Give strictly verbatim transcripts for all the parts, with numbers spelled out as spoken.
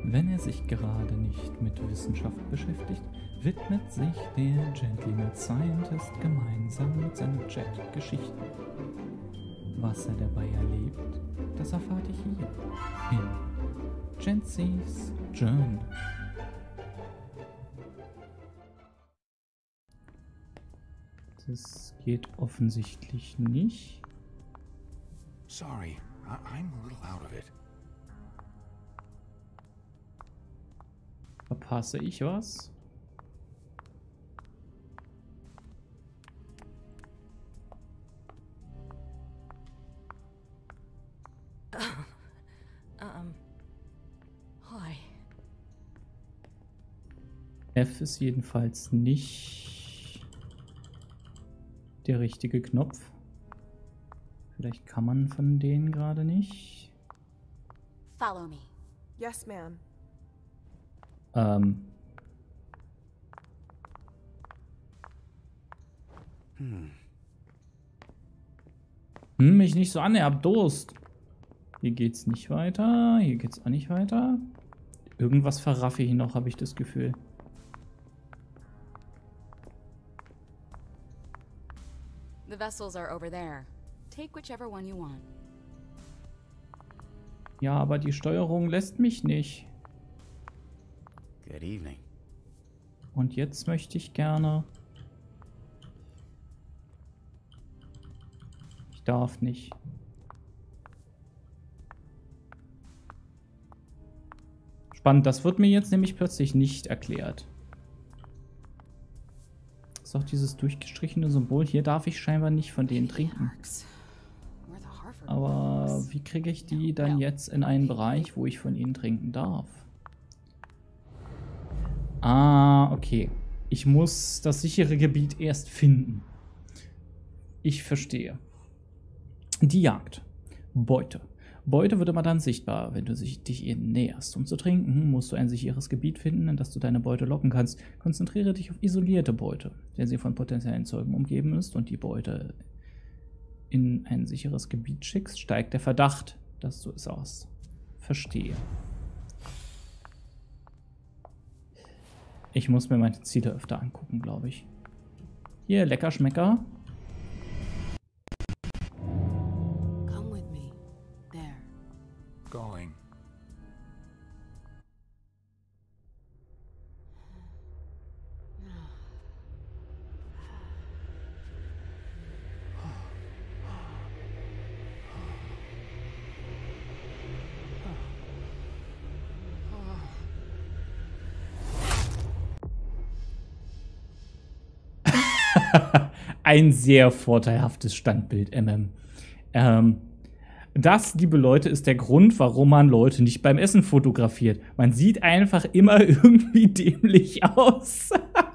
Wenn er sich gerade nicht mit Wissenschaft beschäftigt, widmet sich der Gentleman Scientist gemeinsam mit seinem Jet Geschichten. Was er dabei erlebt, das erfahrt ihr hier in Gentsy's Journal. Das geht offensichtlich nicht. Sorry, I I'm a little out of it. Verpasse ich was? Um. Hi. F ist jedenfalls nicht der richtige Knopf. Vielleicht kann man von denen gerade nicht. Follow me. Yes, ma'am. Ähm. Hmm. Hm, mich nicht so an, ihr habt Durst. Hier geht's nicht weiter. Hier geht's auch nicht weiter. Irgendwas verraffe ich noch, habe ich das Gefühl. The vessels are over there. Take whichever one you want. Ja, aber die Steuerung lässt mich nicht. Good evening. Und jetzt möchte ich gerne... Ich darf nicht. Spannend, das wird mir jetzt nämlich plötzlich nicht erklärt. Das ist auch dieses durchgestrichene Symbol. Hier darf ich scheinbar nicht von denen trinken. Aber wie kriege ich die dann jetzt in einen Bereich, wo ich von ihnen trinken darf? Ah, okay. Ich muss das sichere Gebiet erst finden. Ich verstehe. Die Jagd. Beute. Beute wird immer dann sichtbar, wenn du dich ihnen näherst. Um zu trinken, musst du ein sicheres Gebiet finden, in das du deine Beute locken kannst. Konzentriere dich auf isolierte Beute, wenn sie von potenziellen Zeugen umgeben ist und die Beute in ein sicheres Gebiet schickst, steigt der Verdacht, dass du es aus. Verstehe. Ich muss mir meine Ziele öfter angucken, glaube ich. Hier, lecker Schmecker. Come with me. There. Going. Ein sehr vorteilhaftes Standbild, M M. Ähm, das, liebe Leute, ist der Grund, warum man Leute nicht beim Essen fotografiert. Man sieht einfach immer irgendwie dämlich aus.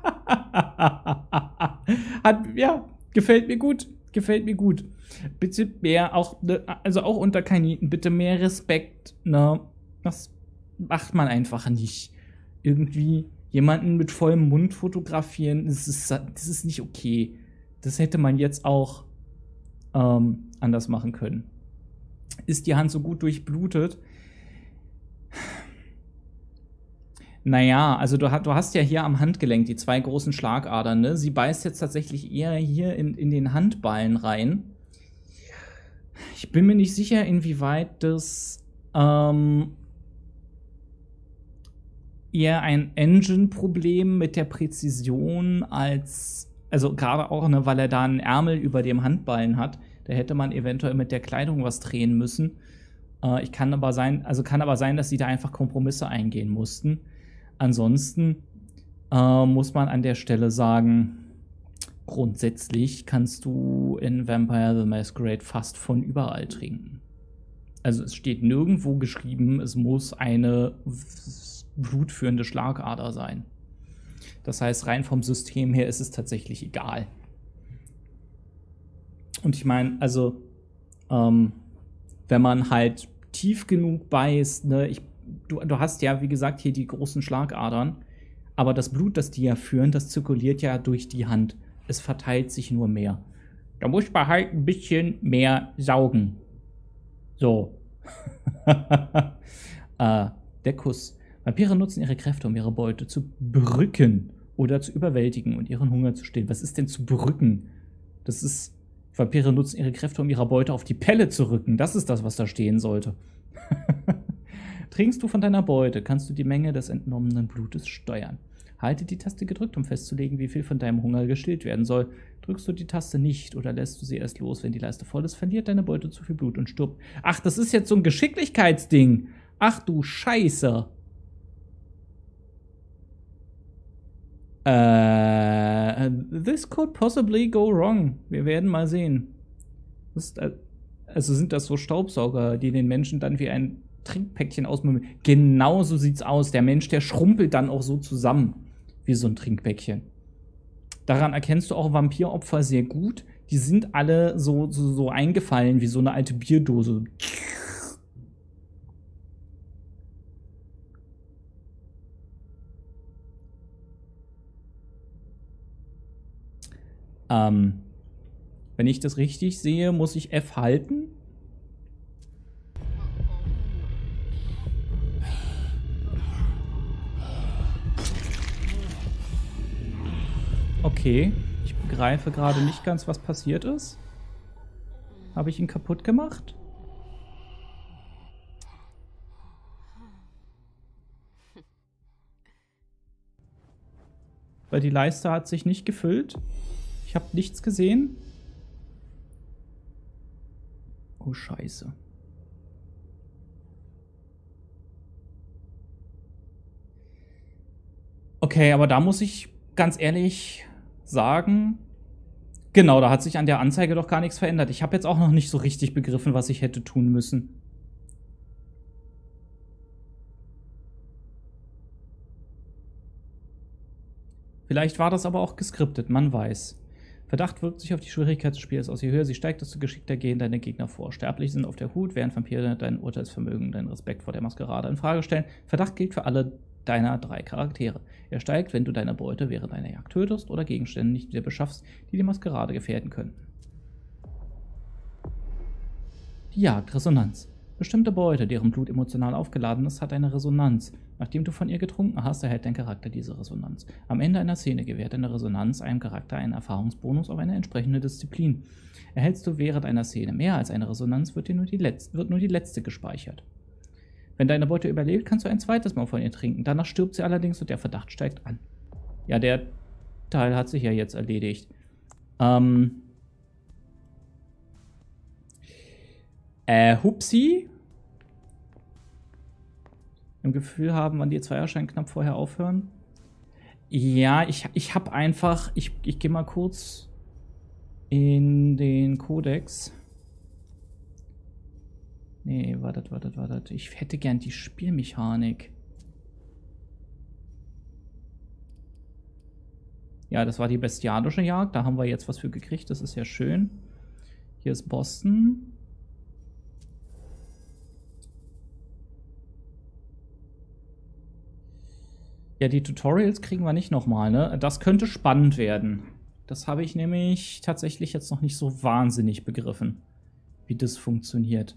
Hat, ja, gefällt mir gut. Gefällt mir gut. Bitte mehr, auch, also auch unter Kaniten, bitte mehr Respekt. Ne? Das macht man einfach nicht. Irgendwie jemanden mit vollem Mund fotografieren, das ist, das ist nicht okay. Das hätte man jetzt auch ähm, anders machen können. Ist die Hand so gut durchblutet? Naja, also du, du hast ja hier am Handgelenk die zwei großen Schlagadern, ne? Sie beißt jetzt tatsächlich eher hier in, in den Handballen rein. Ich bin mir nicht sicher, inwieweit das ähm, eher ein Engine-Problem mit der Präzision als, also gerade auch, ne, weil er da einen Ärmel über dem Handballen hat, da hätte man eventuell mit der Kleidung was drehen müssen. Äh, ich kann aber sein, also kann aber sein, dass sie da einfach Kompromisse eingehen mussten. Ansonsten äh, muss man an der Stelle sagen, grundsätzlich kannst du in Vampire the Masquerade fast von überall trinken. Also es steht nirgendwo geschrieben, es muss eine blutführende Schlagader sein. Das heißt, rein vom System her ist es tatsächlich egal. Und ich meine, also, ähm, wenn man halt tief genug beißt, ne, ich, du, du hast ja, wie gesagt, hier die großen Schlagadern, aber das Blut, das die ja führen, das zirkuliert ja durch die Hand. Es verteilt sich nur mehr. Da muss man halt ein bisschen mehr saugen. So. äh, der Kuss. Vampire nutzen ihre Kräfte, um ihre Beute zu brücken oder zu überwältigen und ihren Hunger zu stillen. Was ist denn zu brücken? Das ist... Vampire nutzen ihre Kräfte, um ihrer Beute auf die Pelle zu rücken. Das ist das, was da stehen sollte. Trinkst du von deiner Beute, kannst du die Menge des entnommenen Blutes steuern. Halte die Taste gedrückt, um festzulegen, wie viel von deinem Hunger gestillt werden soll. Drückst du die Taste nicht oder lässt du sie erst los, wenn die Leiste voll ist, verliert deine Beute zu viel Blut und stirbt. Ach, das ist jetzt so ein Geschicklichkeitsding. Ach du Scheiße. Äh, this could possibly go wrong. Wir werden mal sehen. Das ist, also sind das so Staubsauger, die den Menschen dann wie ein Trinkpäckchen ausmümmeln. Genau so sieht's aus. Der Mensch, der schrumpelt dann auch so zusammen wie so ein Trinkpäckchen. Daran erkennst du auch Vampiropfer sehr gut. Die sind alle so, so, so eingefallen wie so eine alte Bierdose. Ähm, wenn ich das richtig sehe, muss ich F halten. Okay, ich begreife gerade nicht ganz, was passiert ist. Habe ich ihn kaputt gemacht? Weil die Leiste hat sich nicht gefüllt. Ich habe nichts gesehen. Oh, Scheiße. Okay, aber da muss ich ganz ehrlich sagen, genau, da hat sich an der Anzeige doch gar nichts verändert. Ich habe jetzt auch noch nicht so richtig begriffen, was ich hätte tun müssen. Vielleicht war das aber auch geskriptet, man weiß. Verdacht wirkt sich auf die Schwierigkeit des Spiels aus. Je höher sie steigt, desto geschickter gehen deine Gegner vor. Sterbliche sind auf der Hut, während Vampire dein Urteilsvermögen, deinen Respekt vor der Maskerade in Frage stellen. Verdacht gilt für alle deiner drei Charaktere. Er steigt, wenn du deine Beute während einer Jagd tötest oder Gegenstände nicht wieder beschaffst, die die Maskerade gefährden könnten. Die Jagdresonanz. Bestimmte Beute, deren Blut emotional aufgeladen ist, hat eine Resonanz. Nachdem du von ihr getrunken hast, erhält dein Charakter diese Resonanz. Am Ende einer Szene gewährt eine Resonanz einem Charakter einen Erfahrungsbonus auf eine entsprechende Disziplin. Erhältst du während einer Szene mehr als eine Resonanz, wird dir nur die letzte, wird nur die letzte gespeichert. Wenn deine Beute überlebt, kannst du ein zweites Mal von ihr trinken. Danach stirbt sie allerdings und der Verdacht steigt an. Ja, der Teil hat sich ja jetzt erledigt. Ähm. Äh, Hupsi. Im Gefühl haben, wann die Zweierschein knapp vorher aufhören. Ja, ich, ich habe einfach... Ich, ich gehe mal kurz in den Kodex. Nee, wartet, wartet, wartet. Ich hätte gern die Spielmechanik. Ja, das war die bestialische Jagd. Da haben wir jetzt was für gekriegt. Das ist ja schön. Hier ist Boston. Ja, die Tutorials kriegen wir nicht nochmal, ne? Das könnte spannend werden. Das habe ich nämlich tatsächlich jetzt noch nicht so wahnsinnig begriffen, wie das funktioniert.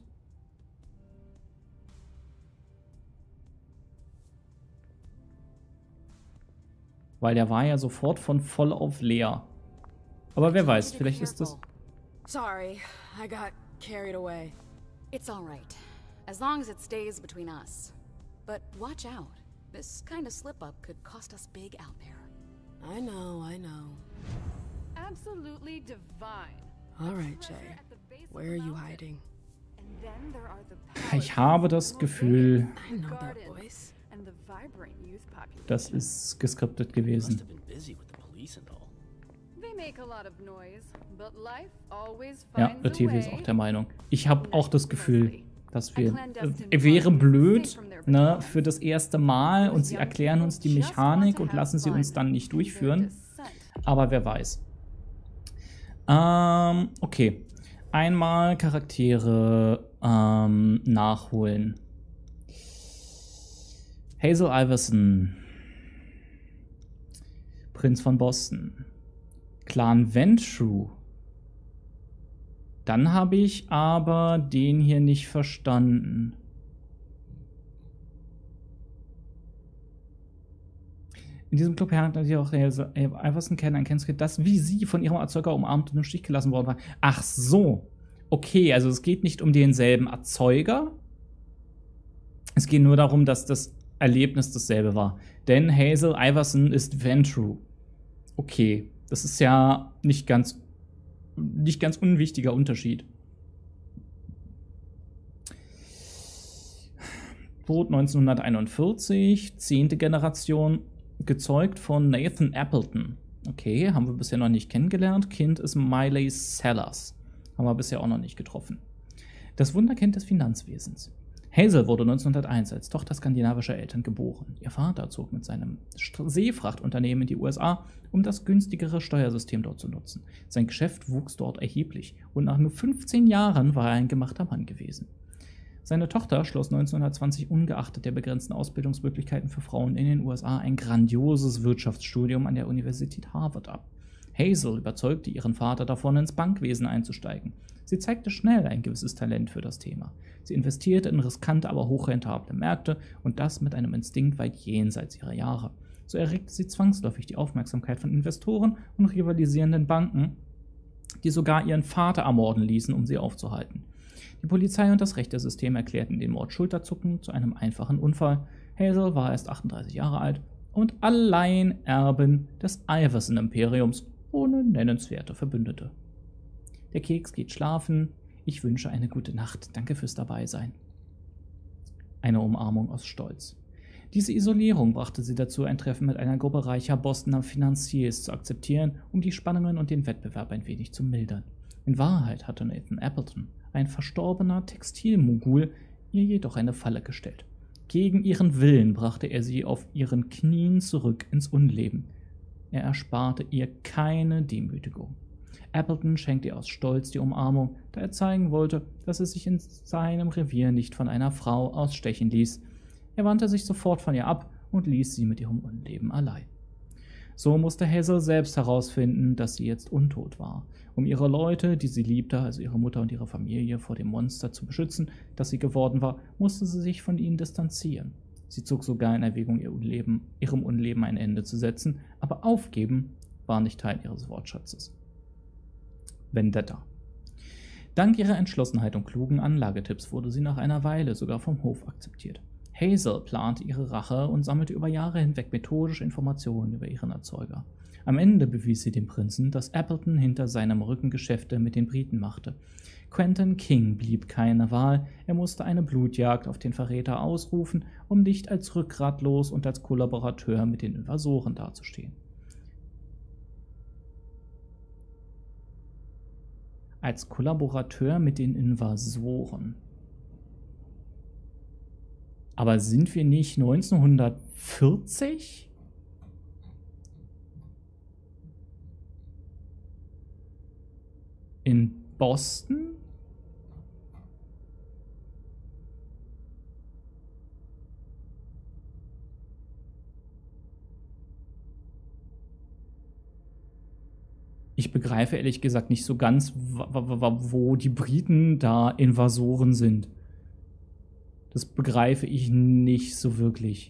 Weil der war ja sofort von voll auf leer. Aber wer weiß, vielleicht ist das... Sorry, I got carried away. It's all right, as long as it stays between us. But watch out. This kind of slip-up could cost us big out there. I know, I know. Absolutely divine. All right, Jay. Where are you hiding? And then there are the Ich habe das Gefühl, I know that voice. and the vibrant youth population. das ist geskriptet Must gewesen. have been busy with the police and all. They make a lot of noise, but life always Ja, finds der a T V ist way. auch der Meinung. Ich habe auch das Gefühl, dass wir... Äh, wäre blöd, ne, für das erste Mal und sie erklären uns die Mechanik und lassen sie uns dann nicht durchführen. Aber wer weiß. Ähm, okay. Einmal Charaktere ähm, nachholen. Hazel Iverson. Prinz von Boston. Clan Ventrue. Dann habe ich aber den hier nicht verstanden. In diesem Club lernte sie auch Iverson kennen, ein Kennzeichen, das wie sie von ihrem Erzeuger umarmt und im Stich gelassen worden war. Ach so. Okay, also es geht nicht um denselben Erzeuger. Es geht nur darum, dass das Erlebnis dasselbe war. Denn Hazel Iverson ist Ventrue. Okay, das ist ja nicht ganz, nicht ganz unwichtiger Unterschied. Tod neunzehnhunderteinundvierzig, zehnte Generation, gezeugt von Nathan Appleton. Okay, haben wir bisher noch nicht kennengelernt. Kind ist Miley Sellers. Haben wir bisher auch noch nicht getroffen. Das Wunderkind des Finanzwesens. Hazel wurde neunzehnhunderteins als Tochter skandinavischer Eltern geboren. Ihr Vater zog mit seinem Seefrachtunternehmen in die U S A, um das günstigere Steuersystem dort zu nutzen. Sein Geschäft wuchs dort erheblich und nach nur fünfzehn Jahren war er ein gemachter Mann gewesen. Seine Tochter schloss neunzehnhundertzwanzig ungeachtet der begrenzten Ausbildungsmöglichkeiten für Frauen in den U S A ein grandioses Wirtschaftsstudium an der Universität Harvard ab. Hazel überzeugte ihren Vater davon, ins Bankwesen einzusteigen. Sie zeigte schnell ein gewisses Talent für das Thema. Sie investierte in riskante, aber hochrentable Märkte und das mit einem Instinkt weit jenseits ihrer Jahre. So erregte sie zwangsläufig die Aufmerksamkeit von Investoren und rivalisierenden Banken, die sogar ihren Vater ermorden ließen, um sie aufzuhalten. Die Polizei und das Rechtssystem erklärten den Mord schulterzuckend zu einem einfachen Unfall. Hazel war erst achtunddreißig Jahre alt und Alleinerbin des Iverson-Imperiums ohne nennenswerte Verbündete. Der Keks geht schlafen. Ich wünsche eine gute Nacht. Danke fürs Dabeisein. Eine Umarmung aus Stolz. Diese Isolierung brachte sie dazu, ein Treffen mit einer Gruppe reicher Bostoner Financiers zu akzeptieren, um die Spannungen und den Wettbewerb ein wenig zu mildern. In Wahrheit hatte Nathan Appleton, ein verstorbener Textilmogul, ihr jedoch eine Falle gestellt. Gegen ihren Willen brachte er sie auf ihren Knien zurück ins Unleben. Er ersparte ihr keine Demütigung. Appleton schenkte ihr aus Stolz die Umarmung, da er zeigen wollte, dass er sich in seinem Revier nicht von einer Frau ausstechen ließ. Er wandte sich sofort von ihr ab und ließ sie mit ihrem Unleben allein. So musste Hazel selbst herausfinden, dass sie jetzt untot war. Um ihre Leute, die sie liebte, also ihre Mutter und ihre Familie, vor dem Monster zu beschützen, das sie geworden war, musste sie sich von ihnen distanzieren. Sie zog sogar in Erwägung, ihr Unleben, ihrem Unleben ein Ende zu setzen, aber aufgeben war nicht Teil ihres Wortschatzes. Vendetta. Dank ihrer Entschlossenheit und klugen Anlagetipps wurde sie nach einer Weile sogar vom Hof akzeptiert. Hazel plante ihre Rache und sammelte über Jahre hinweg methodisch Informationen über ihren Erzeuger. Am Ende bewies sie dem Prinzen, dass Appleton hinter seinem Rücken Geschäfte mit den Briten machte. Quentin King blieb keine Wahl, er musste eine Blutjagd auf den Verräter ausrufen, um nicht als rückgratlos und als Kollaborateur mit den Invasoren dazustehen. Als Kollaborateur mit den Invasoren. Aber sind wir nicht neunzehnhundertvierzig? In Boston? Ich begreife ehrlich gesagt nicht so ganz, wo die Briten da Invasoren sind. Das begreife ich nicht so wirklich.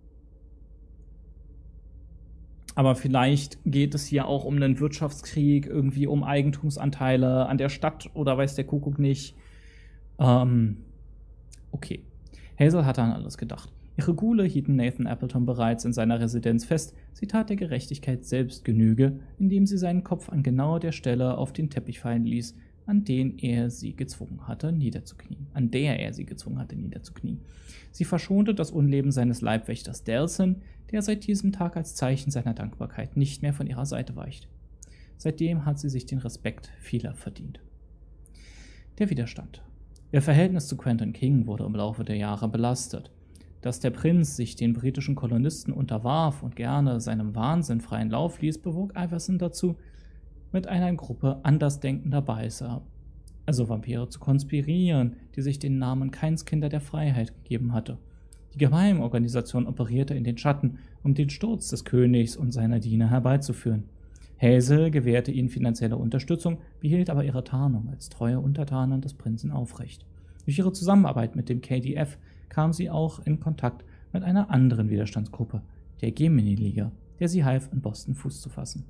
Aber vielleicht geht es hier auch um einen Wirtschaftskrieg, irgendwie um Eigentumsanteile an der Stadt oder weiß der Kuckuck nicht. Ähm, okay. Hazel hatte an alles gedacht. Ihre Ghule hielten Nathan Appleton bereits in seiner Residenz fest. Sie tat der Gerechtigkeit selbst Genüge, indem sie seinen Kopf an genau der Stelle auf den Teppich fallen ließ, an den er sie gezwungen hatte, niederzuknien. An der er sie gezwungen hatte, niederzuknien. Sie verschonte das Unleben seines Leibwächters Delson, der seit diesem Tag als Zeichen seiner Dankbarkeit nicht mehr von ihrer Seite weicht. Seitdem hat sie sich den Respekt vieler verdient. Der Widerstand. Ihr Verhältnis zu Quentin King wurde im Laufe der Jahre belastet. Dass der Prinz sich den britischen Kolonisten unterwarf und gerne seinem Wahnsinn freien Lauf ließ, bewog Iverson dazu, mit einer Gruppe andersdenkender Beißer, also Vampire, zu konspirieren, die sich den Namen Kindskinder der Freiheit gegeben hatte. Die Geheimorganisation operierte in den Schatten, um den Sturz des Königs und seiner Diener herbeizuführen. Hazel gewährte ihnen finanzielle Unterstützung, behielt aber ihre Tarnung als treue Untertanen des Prinzen aufrecht. Durch ihre Zusammenarbeit mit dem K D F kam sie auch in Kontakt mit einer anderen Widerstandsgruppe, der Gemini-Liga, der sie half, in Boston Fuß zu fassen.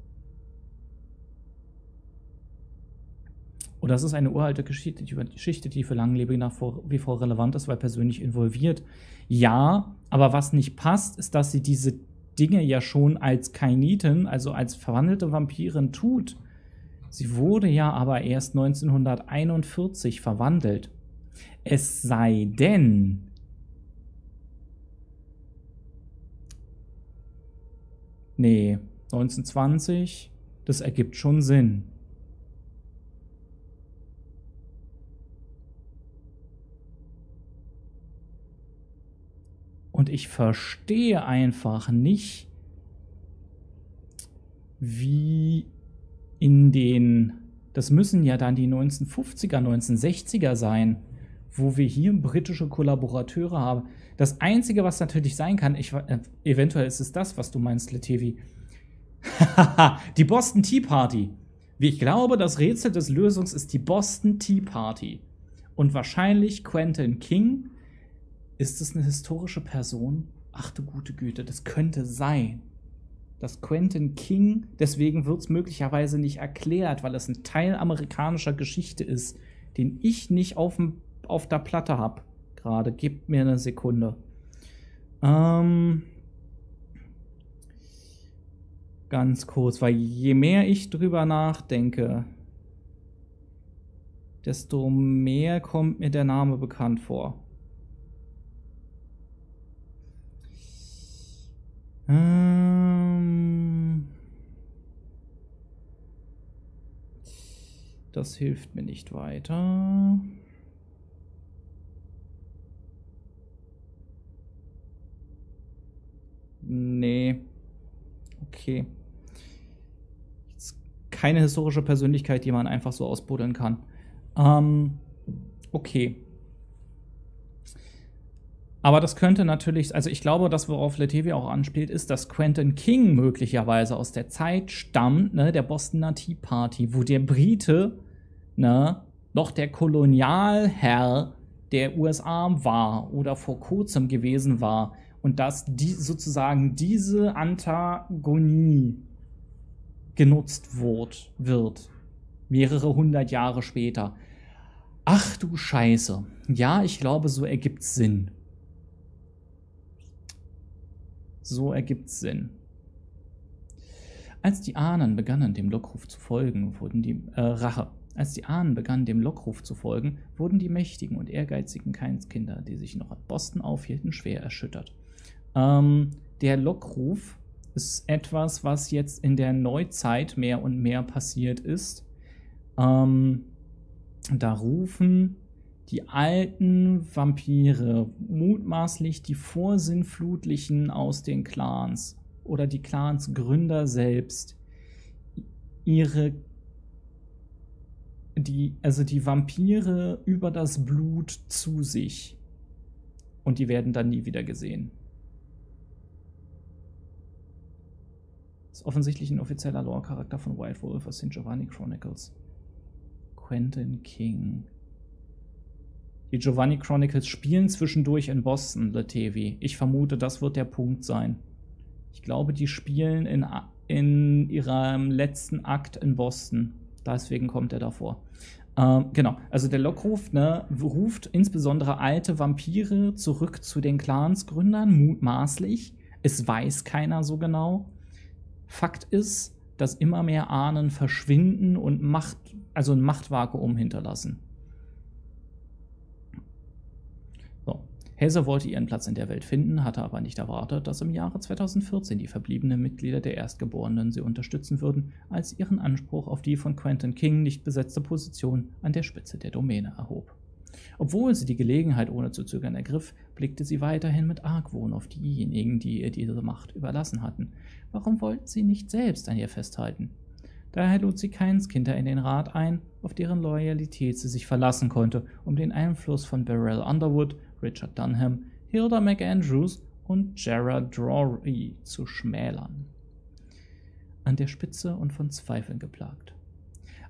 Und das ist eine uralte Geschichte, die, Geschichte, die für Langlebige nach wie vor relevant ist, weil persönlich involviert. Ja, aber was nicht passt, ist, dass sie diese Dinge ja schon als Kainitin, also als verwandelte Vampirin tut. Sie wurde ja aber erst neunzehnhunderteinundvierzig verwandelt. Es sei denn, nee, neunzehnhundertzwanzig, das ergibt schon Sinn. Und ich verstehe einfach nicht, wie in den, das müssen ja dann die neunzehnhundertfünfziger, neunzehnhundertsechziger sein, wo wir hier britische Kollaborateure haben. Das Einzige, was natürlich sein kann, ich, äh, eventuell ist es das, was du meinst, Letevi. Die Boston Tea Party. Wie ich glaube, das Rätsel des Lösungs ist die Boston Tea Party. Und wahrscheinlich Quentin King. Ist es eine historische Person? Ach du gute Güte, das könnte sein. Dass Quentin King, deswegen wird es möglicherweise nicht erklärt, weil es ein Teil amerikanischer Geschichte ist, den ich nicht auf, dem, auf der Platte habe. Gerade, gebt mir eine Sekunde. Ähm, ganz kurz, weil je mehr ich drüber nachdenke, desto mehr kommt mir der Name bekannt vor. Ähm, das hilft mir nicht weiter. Nee. Okay. Jetzt keine historische Persönlichkeit, die man einfach so ausbuddeln kann. Ähm, okay. Aber das könnte natürlich, also ich glaube, das, worauf Letevi auch anspielt, ist, dass Quentin King möglicherweise aus der Zeit stammt, ne, der Bostoner Tea Party, wo der Brite, ne, noch der Kolonialherr der U S A war oder vor kurzem gewesen war und dass die sozusagen diese Antagonie genutzt wird, wird, mehrere hundert Jahre später. Ach du Scheiße. Ja, ich glaube, so ergibt's Sinn. So ergibt's Sinn. Als die Ahnen begannen, dem Lockruf zu folgen, wurden die äh, Rache. Als die Ahnen begannen, dem Lockruf zu folgen, wurden die mächtigen und ehrgeizigen Kainskinder, die sich noch in Boston aufhielten, schwer erschüttert. Ähm, der Lockruf ist etwas, was jetzt in der Neuzeit mehr und mehr passiert ist. Ähm, da rufen die alten Vampire, mutmaßlich die Vorsinnflutlichen aus den Clans oder die Clansgründer selbst, ihre, die, also die Vampire über das Blut zu sich. Und die werden dann nie wieder gesehen. Das ist offensichtlich ein offizieller Lore-Charakter von White Wolf aus den Giovanni Chronicles. Quentin King. Die Giovanni Chronicles spielen zwischendurch in Boston, Letevi. Ich vermute, das wird der Punkt sein. Ich glaube, die spielen in, in ihrem letzten Akt in Boston. Deswegen kommt er davor. Ähm, genau, also der Lockruf, ne, ruft insbesondere alte Vampire zurück zu den Clansgründern, mutmaßlich. Es weiß keiner so genau. Fakt ist, dass immer mehr Ahnen verschwinden und Macht, also ein Machtvakuum hinterlassen. So. Hazer wollte ihren Platz in der Welt finden, hatte aber nicht erwartet, dass im Jahre zweitausendvierzehn die verbliebenen Mitglieder der Erstgeborenen sie unterstützen würden, als sie ihren Anspruch auf die von Quentin King nicht besetzte Position an der Spitze der Domäne erhob. Obwohl sie die Gelegenheit ohne zu zögern ergriff, blickte sie weiterhin mit Argwohn auf diejenigen, die ihr diese Macht überlassen hatten. Warum wollten sie nicht selbst an ihr festhalten? Daher lud sie keins Kinder in den Rat ein, auf deren Loyalität sie sich verlassen konnte, um den Einfluss von Beryl Underwood, Richard Dunham, Hilda McAndrews und Gerard Drury zu schmälern. An der Spitze und von Zweifeln geplagt.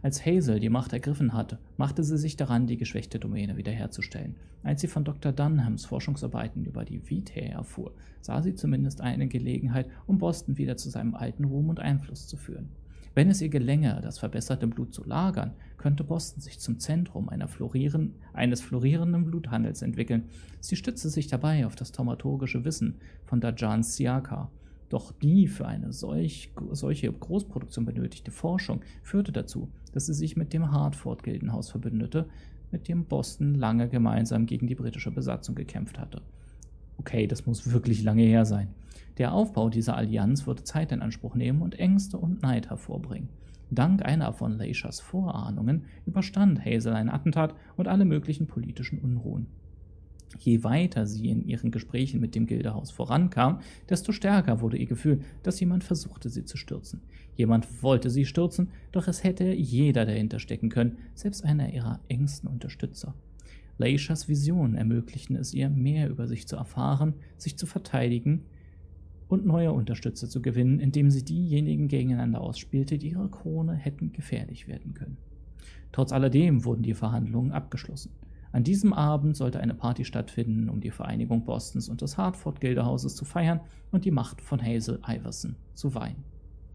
Als Hazel die Macht ergriffen hatte, machte sie sich daran, die geschwächte Domäne wiederherzustellen. Als sie von Doktor Dunhams Forschungsarbeiten über die Vitae erfuhr, sah sie zumindest eine Gelegenheit, um Boston wieder zu seinem alten Ruhm und Einfluss zu führen. Wenn es ihr gelänge, das verbesserte Blut zu lagern, könnte Boston sich zum Zentrum einer florieren, eines florierenden Bluthandels entwickeln. Sie stützte sich dabei auf das thaumaturgische Wissen von Dajan Siaka. Doch die für eine solch, solche Großproduktion benötigte Forschung führte dazu, dass sie sich mit dem Hartford-Gildenhaus verbündete, mit dem Boston lange gemeinsam gegen die britische Besatzung gekämpft hatte. Okay, das muss wirklich lange her sein. Der Aufbau dieser Allianz würde Zeit in Anspruch nehmen und Ängste und Neid hervorbringen. Dank einer von Leishas Vorahnungen überstand Hazel ein Attentat und alle möglichen politischen Unruhen. Je weiter sie in ihren Gesprächen mit dem Gildehaus vorankam, desto stärker wurde ihr Gefühl, dass jemand versuchte, sie zu stürzen. Jemand wollte sie stürzen, doch es hätte jeder dahinter stecken können, selbst einer ihrer engsten Unterstützer. Leishas Visionen ermöglichten es ihr, mehr über sich zu erfahren, sich zu verteidigen und neue Unterstützer zu gewinnen, indem sie diejenigen gegeneinander ausspielte, die ihrer Krone hätten gefährlich werden können. Trotz alledem wurden die Verhandlungen abgeschlossen. An diesem Abend sollte eine Party stattfinden, um die Vereinigung Bostons und des Hartford-Gildehauses zu feiern und die Macht von Hazel Iverson zu weihen.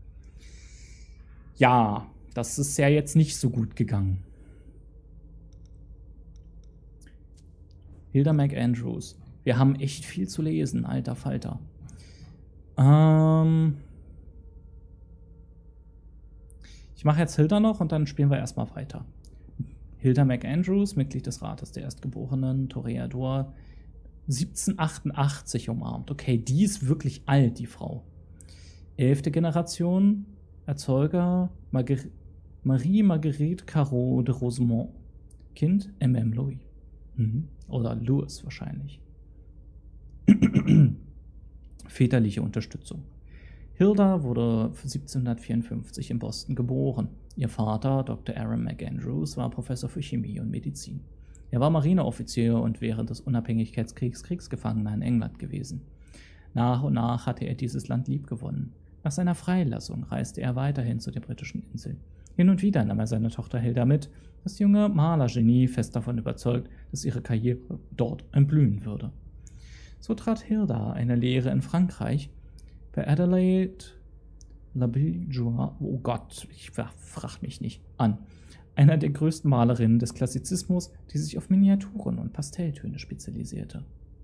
Ja, das ist ja jetzt nicht so gut gegangen. Hilda McAndrews. Wir haben echt viel zu lesen, alter Falter. Ähm ich mache jetzt Hilda noch und dann spielen wir erstmal weiter. Hilda McAndrews, Mitglied des Rates der Erstgeborenen, Toreador, siebzehnhundertachtundachtzig umarmt. Okay, die ist wirklich alt, die Frau. Elfte Generation, Erzeuger Marguer Marie Marguerite Carreau de Rosemont. Kind M M Louis. Mhm. Oder Louis wahrscheinlich. Väterliche Unterstützung. Hilda wurde siebzehnhundertvierundfünfzig in Boston geboren. Ihr Vater, Doktor Aaron McAndrews, war Professor für Chemie und Medizin. Er war Marineoffizier und während des Unabhängigkeitskriegs Kriegsgefangener in England gewesen. Nach und nach hatte er dieses Land liebgewonnen. Nach seiner Freilassung reiste er weiterhin zu den britischen Inseln. Hin und wieder nahm er seine Tochter Hilda mit, das junge Malergenie fest davon überzeugt, dass ihre Karriere dort entblühen würde. So trat Hilda eine Lehre in Frankreich bei Adelaide Labilljoie, oh Gott, ich frag mich nicht, an. Einer der größten Malerinnen des Klassizismus, die sich auf Miniaturen und Pastelltöne spezialisierte.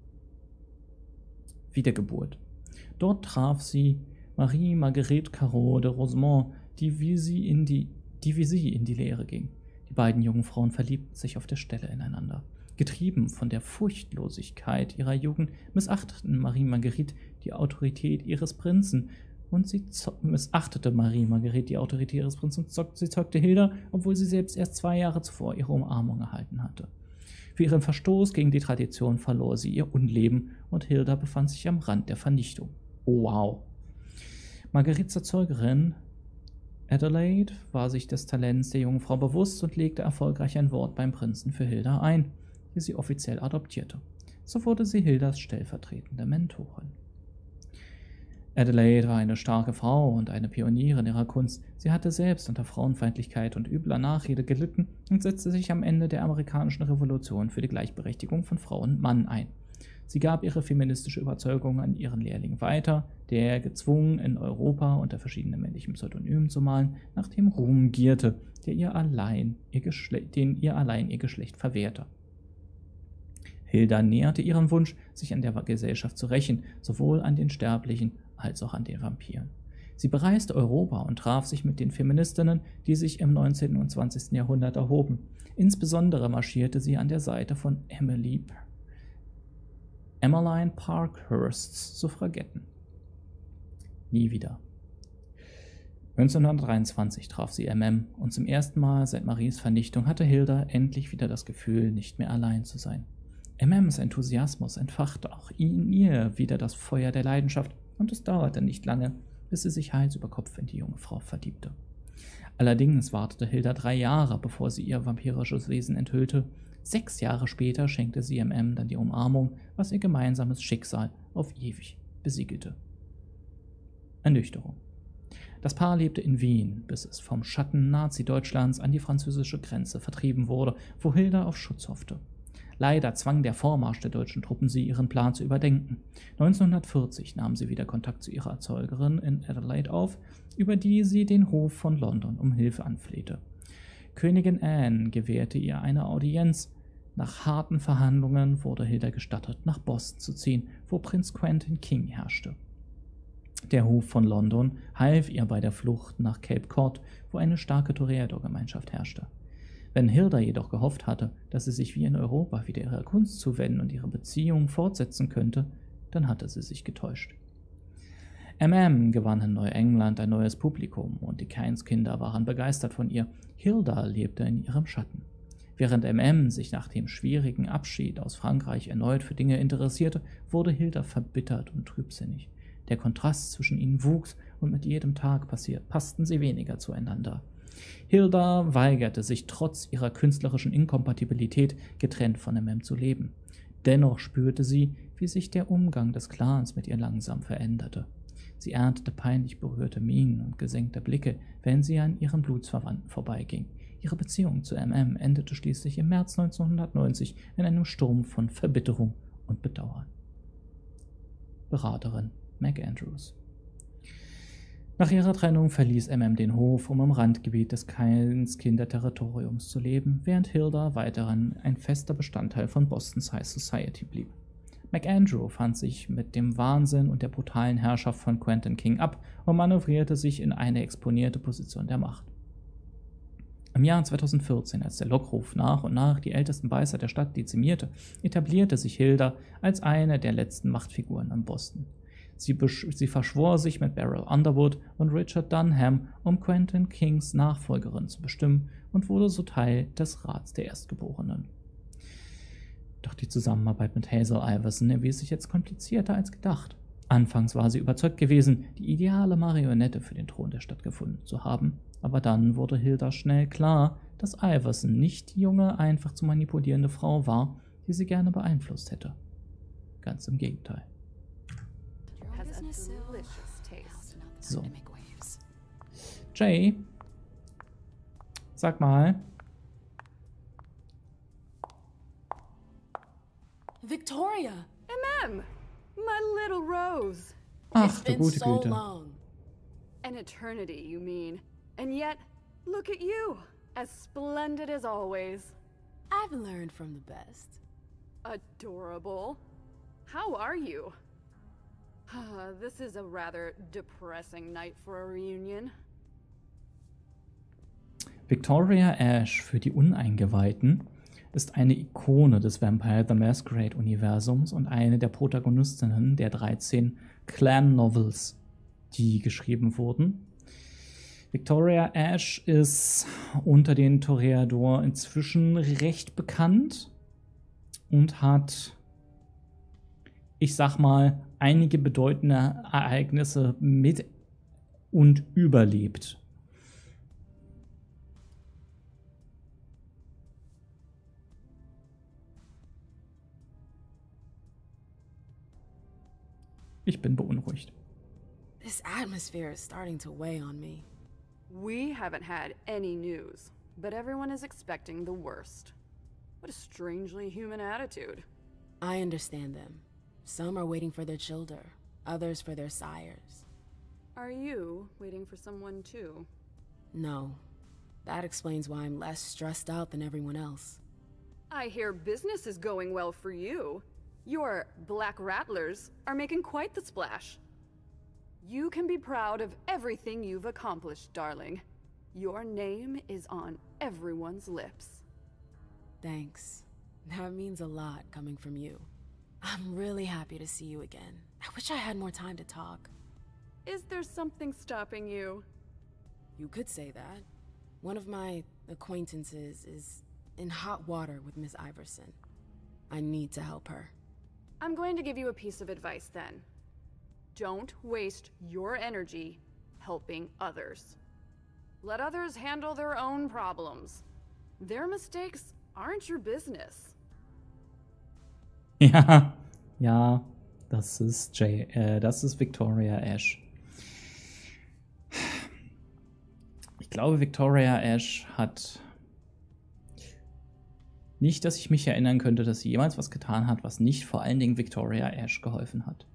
Wiedergeburt. Dort traf sie Marie Marguerite Carreau de Rosemont, die wie sie in die, die wie sie in die Lehre ging. Die beiden jungen Frauen verliebten sich auf der Stelle ineinander. Getrieben von der Furchtlosigkeit ihrer Jugend missachteten Marie Marguerite die Autorität ihres Prinzen und sie missachtete Marie Marguerite die Autorität ihres Prinzen und sie zeugte Hilda, obwohl sie selbst erst zwei Jahre zuvor ihre Umarmung erhalten hatte. Für ihren Verstoß gegen die Tradition verlor sie ihr Unleben und Hilda befand sich am Rand der Vernichtung. Oh, wow. Marguerites Erzeugerin Adelaide war sich des Talents der jungen Frau bewusst und legte erfolgreich ein Wort beim Prinzen für Hilda ein, die sie offiziell adoptierte. So wurde sie Hildas stellvertretende Mentorin. Adelaide war eine starke Frau und eine Pionierin ihrer Kunst. Sie hatte selbst unter Frauenfeindlichkeit und übler Nachrede gelitten und setzte sich am Ende der amerikanischen Revolution für die Gleichberechtigung von Frau und Mann ein. Sie gab ihre feministische Überzeugung an ihren Lehrling weiter, der, gezwungen in Europa unter verschiedenen männlichen Pseudonymen zu malen, nach dem Ruhm gierte, der ihr allein ihr Geschlecht, den ihr allein ihr Geschlecht verwehrte. Hilda näherte ihren Wunsch, sich an der Gesellschaft zu rächen, sowohl an den Sterblichen als auch an den Vampiren. Sie bereiste Europa und traf sich mit den Feministinnen, die sich im neunzehnten und zwanzigsten Jahrhundert erhoben. Insbesondere marschierte sie an der Seite von Emily, Emmeline Parkhursts Suffragetten. Nie wieder. neunzehnhundertdreiundzwanzig traf sie M M und zum ersten Mal seit Maries Vernichtung hatte Hilda endlich wieder das Gefühl, nicht mehr allein zu sein. M Ms Enthusiasmus entfachte auch in ihr wieder das Feuer der Leidenschaft und es dauerte nicht lange, bis sie sich Hals über Kopf in die junge Frau verliebte. Allerdings wartete Hilda drei Jahre, bevor sie ihr vampirisches Wesen enthüllte. Sechs Jahre später schenkte sie M M dann die Umarmung, was ihr gemeinsames Schicksal auf ewig besiegelte. Ernüchterung. Das Paar lebte in Wien, bis es vom Schatten Nazi-Deutschlands an die französische Grenze vertrieben wurde, wo Hilda auf Schutz hoffte. Leider zwang der Vormarsch der deutschen Truppen sie, ihren Plan zu überdenken. neunzehnhundertvierzig nahm sie wieder Kontakt zu ihrer Erzeugerin in Adelaide auf, über die sie den Hof von London um Hilfe anflehte. Königin Anne gewährte ihr eine Audienz. Nach harten Verhandlungen wurde Hilda gestattet, nach Boston zu ziehen, wo Prinz Quentin King herrschte. Der Hof von London half ihr bei der Flucht nach Cape Cod, wo eine starke Toreador-Gemeinschaft herrschte. Wenn Hilda jedoch gehofft hatte, dass sie sich wie in Europa wieder ihrer Kunst zuwenden und ihre Beziehung fortsetzen könnte, dann hatte sie sich getäuscht. M M gewann in Neuengland ein neues Publikum und die Keynes-Kinder waren begeistert von ihr. Hilda lebte in ihrem Schatten. Während M M sich nach dem schwierigen Abschied aus Frankreich erneut für Dinge interessierte, wurde Hilda verbittert und trübsinnig. Der Kontrast zwischen ihnen wuchs und mit jedem Tag passiert, passten sie weniger zueinander. Hilda weigerte sich trotz ihrer künstlerischen Inkompatibilität, getrennt von M M zu leben. Dennoch spürte sie, wie sich der Umgang des Clans mit ihr langsam veränderte. Sie erntete peinlich berührte Mienen und gesenkte Blicke, wenn sie an ihren Blutsverwandten vorbeiging. Ihre Beziehung zu M M endete schließlich im März neunzehnhundertneunzig in einem Sturm von Verbitterung und Bedauern. Beraterin Meg Andrews. Nach ihrer Trennung verließ M M den Hof, um im Randgebiet des Keynes-Kinder-Territoriums zu leben, während Hilda weiterhin ein fester Bestandteil von Bostons High Society blieb. McAndrew fand sich mit dem Wahnsinn und der brutalen Herrschaft von Quentin King ab und manövrierte sich in eine exponierte Position der Macht. Im Jahr zweitausendvierzehn, als der Lockruf nach und nach die ältesten Beißer der Stadt dezimierte, etablierte sich Hilda als eine der letzten Machtfiguren in Boston. Sie, sie verschwor sich mit Beryl Underwood und Richard Dunham, um Quentin Kings Nachfolgerin zu bestimmen, und wurde so Teil des Rats der Erstgeborenen. Doch die Zusammenarbeit mit Hazel Iverson erwies sich jetzt komplizierter als gedacht. Anfangs war sie überzeugt gewesen, die ideale Marionette für den Thron der Stadt gefunden zu haben, aber dann wurde Hilda schnell klar, dass Iverson nicht die junge, einfach zu manipulierende Frau war, die sie gerne beeinflusst hätte. Ganz im Gegenteil. So. Jay, sag mal. Victoria! M M! My little Rose! Ach, du gute so Güte. long. An eternity, you mean. And yet, look at you! As splendid as always. I've learned from the best. Adorable. How are you? This is a rather depressing night for a reunion. Victoria Ash, für die Uneingeweihten, ist eine Ikone des Vampire the Masquerade-Universums und eine der Protagonistinnen der dreizehn Clan-Novels, die geschrieben wurden. Victoria Ash ist unter den Toreador inzwischen recht bekannt und hat, ich sag mal, einige bedeutende Ereignisse mit und überlebt. Ich bin beunruhigt. This atmosphere is starting to weigh on me. We haven't had any news, but everyone is expecting the worst. What a strangely human attitude. I understand them. Some are waiting for their children, others for their sires. Are you waiting for someone too? No. That explains why I'm less stressed out than everyone else. I hear business is going well for you. Your Black Rattlers are making quite the splash. You can be proud of everything you've accomplished, darling. Your name is on everyone's lips. Thanks. That means a lot coming from you. I'm really happy to see you again. I wish I had more time to talk. Is there something stopping you? You could say that. One of my acquaintances is in hot water with Miss Iverson. I need to help her. I'm going to give you a piece of advice then. Don't waste your energy helping others. Let others handle their own problems. Their mistakes aren't your business. Ja, ja, das ist Jay, äh, das ist Victoria Ash. glaube, Victoria Ash hat nicht, dass ich mich erinnern könnte, dass sie jemals was getan hat, was nicht vor allen Dingen Victoria Ash geholfen hat.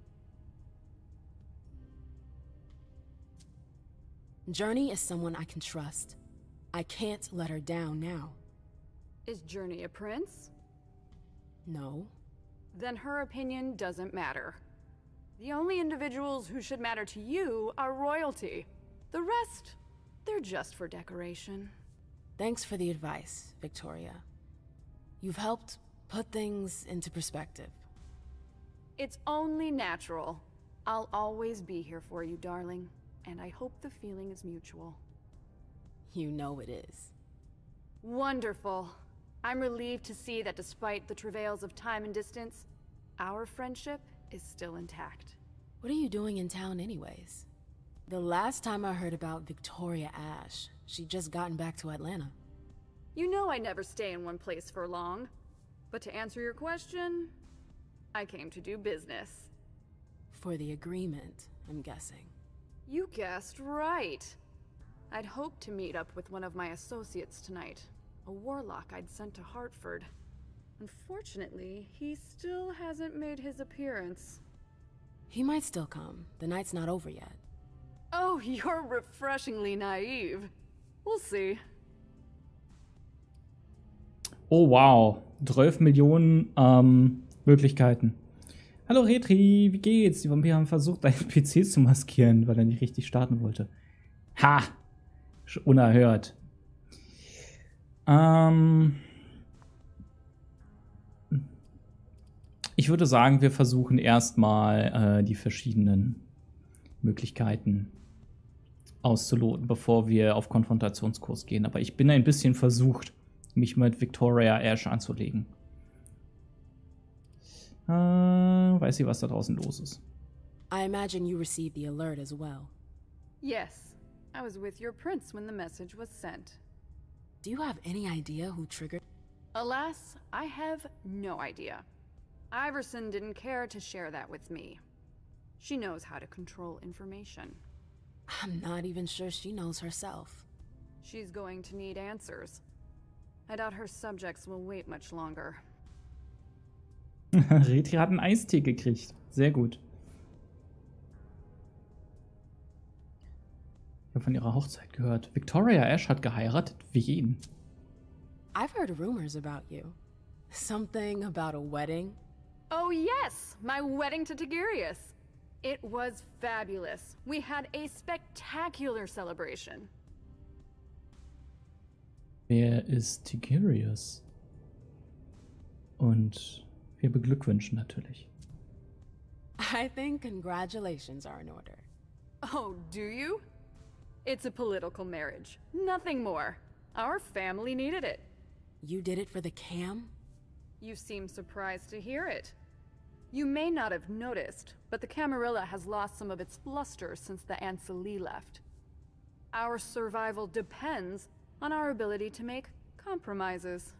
Journey is someone I can trust. I can't let her down now. Is Journey a prince? No. Then her opinion doesn't matter. The only individuals who should matter to you are royalty. The rest, they're just for decoration. Thanks for the advice, Victoria. You've helped put things into perspective. It's only natural. I'll always be here for you, darling. And I hope the feeling is mutual. You know it is. Wonderful. I'm relieved to see that despite the travails of time and distance, our friendship is still intact. What are you doing in town anyways? The last time I heard about Victoria Ash, she'd just gotten back to Atlanta. You know I never stay in one place for long. But to answer your question, I came to do business. For the agreement, I'm guessing. You guessed right. I'd hoped to meet up with one of my associates tonight, a warlock I'd sent to Hartford. Unfortunately, he still hasn't made his appearance. He might still come. The night's not over yet. Oh, you're refreshingly naive. We'll see. Oh wow, zwölf Millionen ähm, Möglichkeiten. Hallo Retri, wie geht's? Die Vampire haben versucht, deinen P C zu maskieren, weil er nicht richtig starten wollte. Ha! Unerhört. Ähm ich würde sagen, wir versuchen erstmal äh, die verschiedenen Möglichkeiten auszuloten, bevor wir auf Konfrontationskurs gehen. Aber ich bin ein bisschen versucht, mich mit Victoria Ash anzulegen. Äh, weiß sie, was da draußen los ist. I imagine you received the alert as well. Yes, I was with your prince when the message was sent. Do you have any idea who triggered? Alas, I have no idea. Iverson didn't care to share that with me. She knows how to control information. I'm not even sure she knows herself. She's going to need answers. I doubt her subjects will wait much longer. Retri hat einen Eistee gekriegt. Sehr gut. Ich habe von ihrer Hochzeit gehört. Victoria Ash hat geheiratet? Wen? I've heard rumors about you. Something about a wedding. Oh yes, my wedding to Tigurius. It was fabulous. We had a spectacular celebration. Wer ist Tigurius? Und wir beglückwünschen natürlich. I think congratulations are in order. Oh, do you? It's a political marriage. Nothing more. Our family needed it. You did it for the cam? You seem surprised to hear it. You may not have noticed, but the Camarilla has lost some of its luster since the Ancili left. Our survival depends on our ability to make compromises.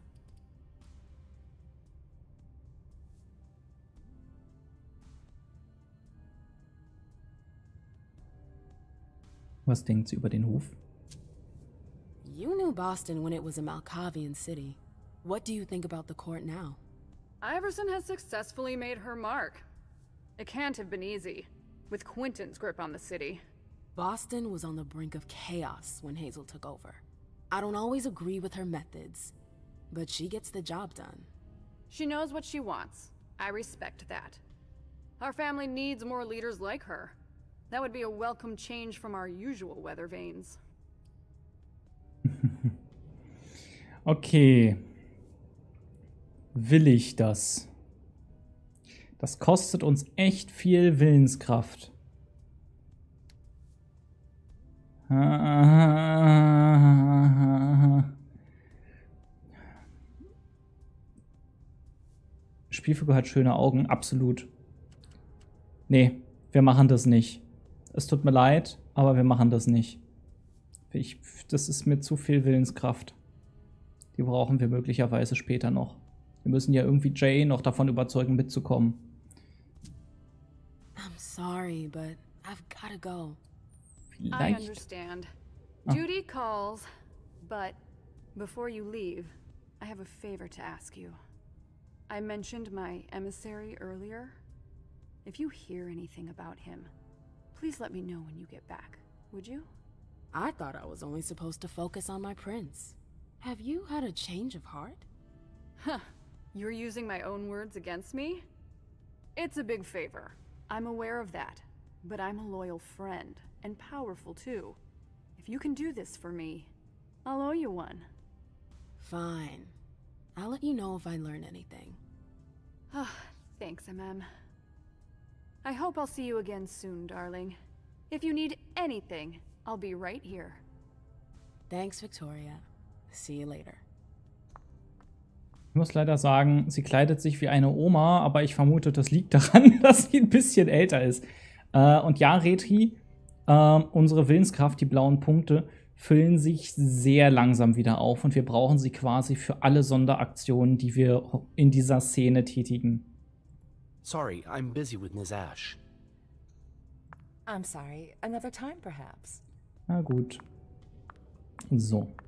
Was denkt sie über den Hof? You knew Boston when it was a Malkavian city. What do you think about the court now? Iverson has successfully made her mark. It can't have been easy, with Quentin's grip on the city. Boston was on the brink of chaos when Hazel took over. I don't always agree with her methods, but she gets the job done. She knows what she wants. I respect that. Our family needs more leaders like her. That would be a welcome change from our usual weather vanes. Okay. Will ich das? Das kostet uns echt viel Willenskraft. Spielfigur hat schöne Augen, absolut. Nee, wir machen das nicht. Es tut mir leid, aber wir machen das nicht. Ich, das ist mir zu viel Willenskraft. Die brauchen wir möglicherweise später noch. Wir müssen ja irgendwie Jay noch davon überzeugen, mitzukommen. I'm sorry, but I've gotta go. I Vielleicht. understand. Ah. Duty calls, but before you leave, I have a favor to ask you. I mentioned my emissary earlier. If you hear anything about him, please let me know when you get back, would you? I thought I was only supposed to focus on my prince. Have you had a change of heart? Huh. You're using my own words against me? It's a big favor. I'm aware of that. But I'm a loyal friend, and powerful too. If you can do this for me, I'll owe you one. Fine. I'll let you know if I learn anything. Thanks, M M. I hope I'll see you again soon, darling. If you need anything, I'll be right here. Thanks, Victoria. See you later. Ich muss leider sagen, sie kleidet sich wie eine Oma, aber ich vermute, das liegt daran, dass sie ein bisschen älter ist. Äh, und ja, Retri, äh, unsere Willenskraft, die blauen Punkte, füllen sich sehr langsam wieder auf und wir brauchen sie quasi für alle Sonderaktionen, die wir in dieser Szene tätigen. Sorry, I'm busy with Miz Ash. I'm sorry. Another time, perhaps. Na gut. So.